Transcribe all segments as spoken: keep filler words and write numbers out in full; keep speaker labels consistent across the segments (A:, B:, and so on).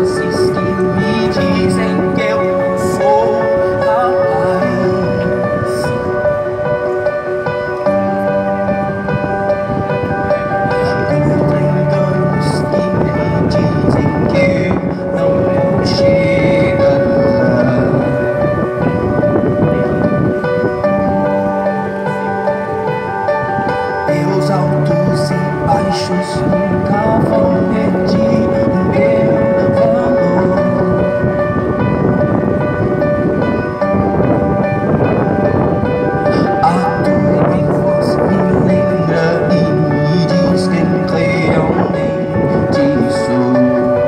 A: vozes que me dizem que eu não sou capaz. Contra enganos que me dizem que eu não vou chegar. Meus altos e baixos nunca vão medir o meu valor. A tua voz me lembra e me diz quem realmente sou.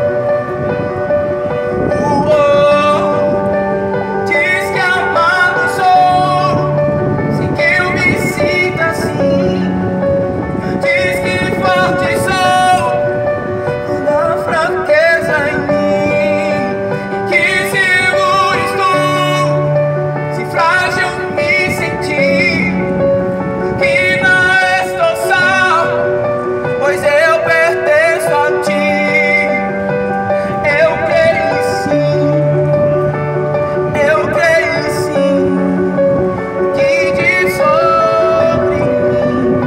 A: Uou, diz que amado sou, sei que eu me sinto assim. Diz que forte sou na fraqueza em mim, que seguro estou, se frágil me senti, que não estou só, pois eu pertenço a ti. Eu creio sim, eu creio sim, que diz sobre mim.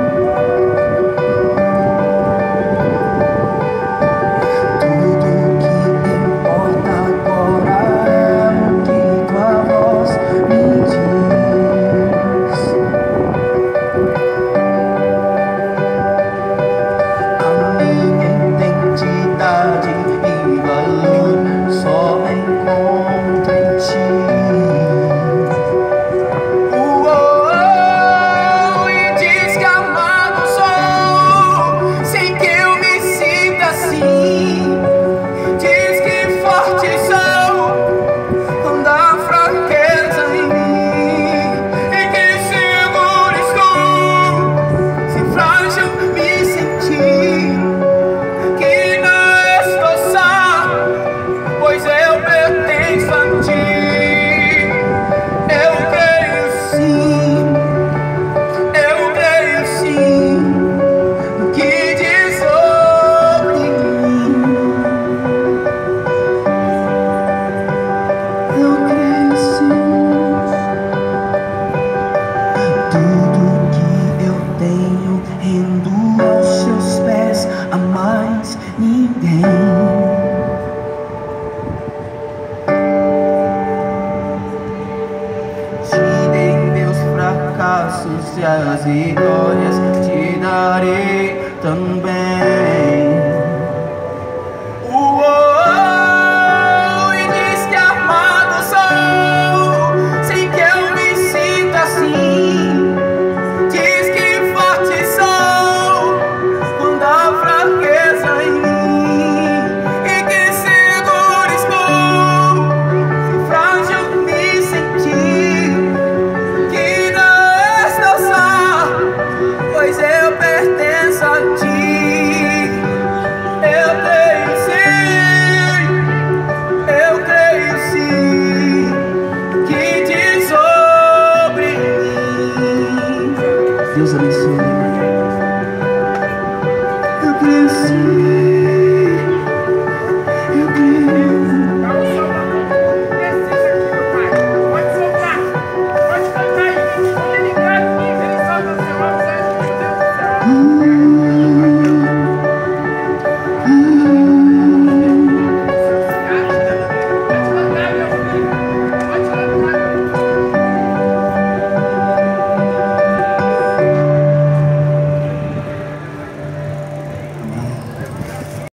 A: Tudo que eu tenho rendo aos seus pés, a mais ninguém. Te dei meus fracassos e as ideias.